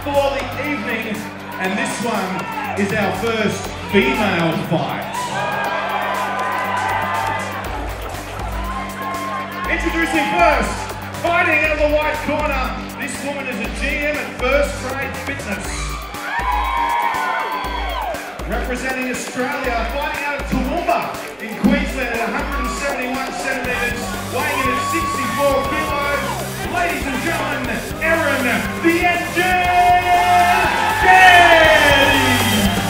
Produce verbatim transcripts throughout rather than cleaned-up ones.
for the evening, and this one is our first female fight. Introducing first, fighting out of the white corner, this woman is a G M at First Grade Fitness. Representing Australia, fighting out of Toowoomba in Queensland at one hundred seventy-one centimetres, weighing in at sixty-four kilos. Ladies and gentlemen, Erin, the engine, Gedes!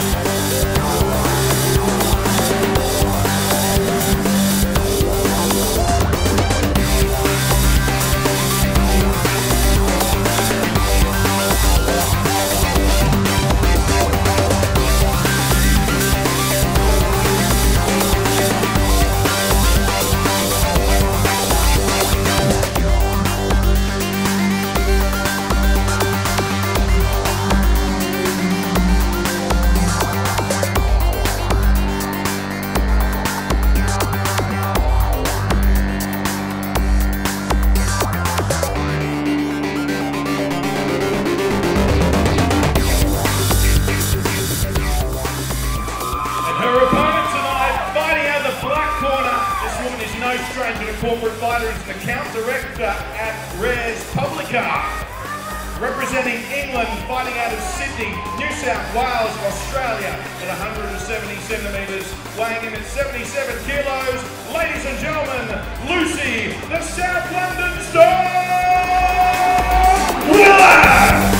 No stranger to corporate fighter, is the Count Director at Res Publica. Representing England, fighting out of Sydney, New South Wales, Australia at one hundred seventy centimetres, weighing in at seventy-seven kilos. Ladies and gentlemen, Lucy, the South London Star, Willatt!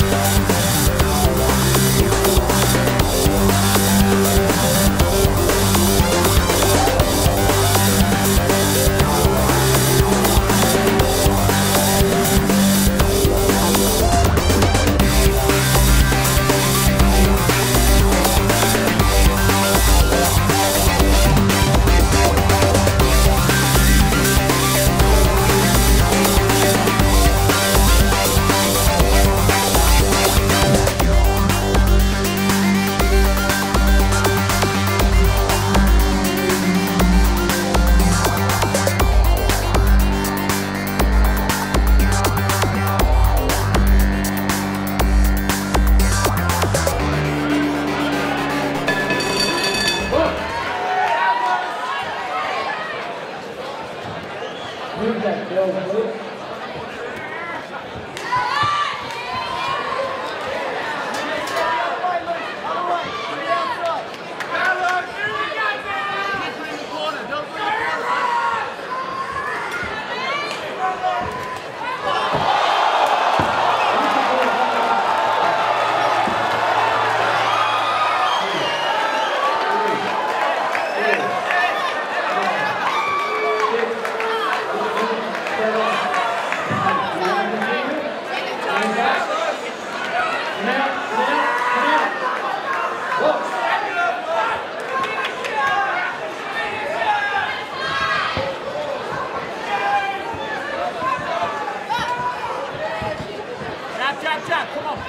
Move that bill, please. Come on.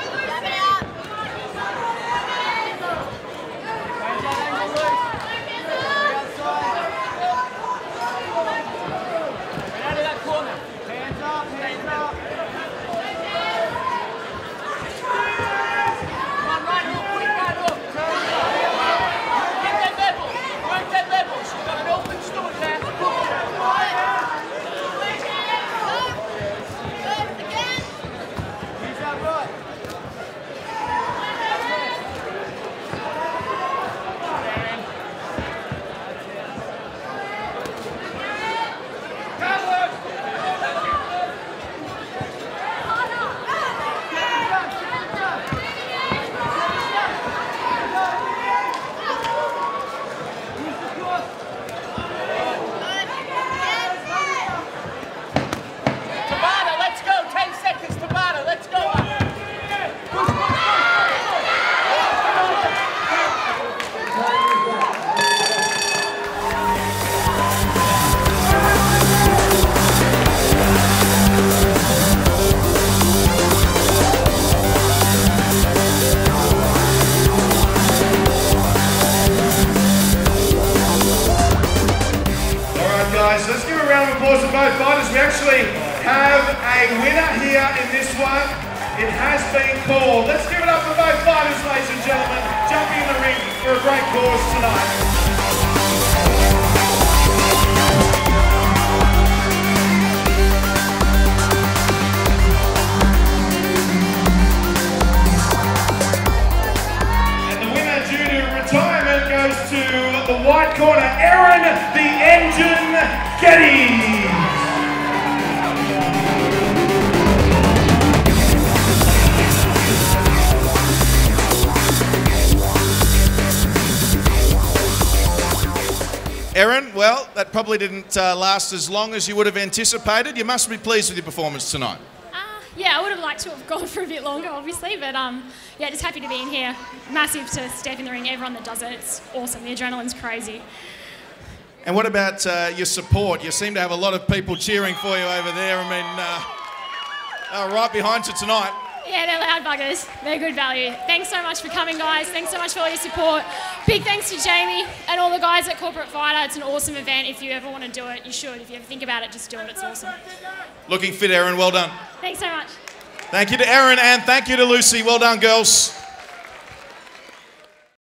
Guys, let's give a round of applause to both fighters. We actually have a winner here in this one. It has been called. Let's give it up for both fighters, ladies and gentlemen, jumping in the ring for a great cause tonight. Retirement goes to the white corner, Erin, the Engine, Gedes. Erin, well, that probably didn't uh, last as long as you would have anticipated. You must be pleased with your performance tonight. Yeah, I would have liked to have gone for a bit longer, obviously, but um, yeah, just happy to be in here. Massive to step in the ring, everyone that does it, it's awesome. The adrenaline's crazy. And what about uh, your support? You seem to have a lot of people cheering for you over there. I mean, uh, uh, right behind you tonight. Yeah, they're loud buggers. They're good value. Thanks so much for coming, guys. Thanks so much for all your support. Big thanks to Jamie and all the guys at Corporate Fighter. It's an awesome event. If you ever want to do it, you should. If you ever think about it, just do it. It's awesome. Looking fit, Erin. Well done. Thanks so much. Thank you to Erin and thank you to Lucy. Well done, girls.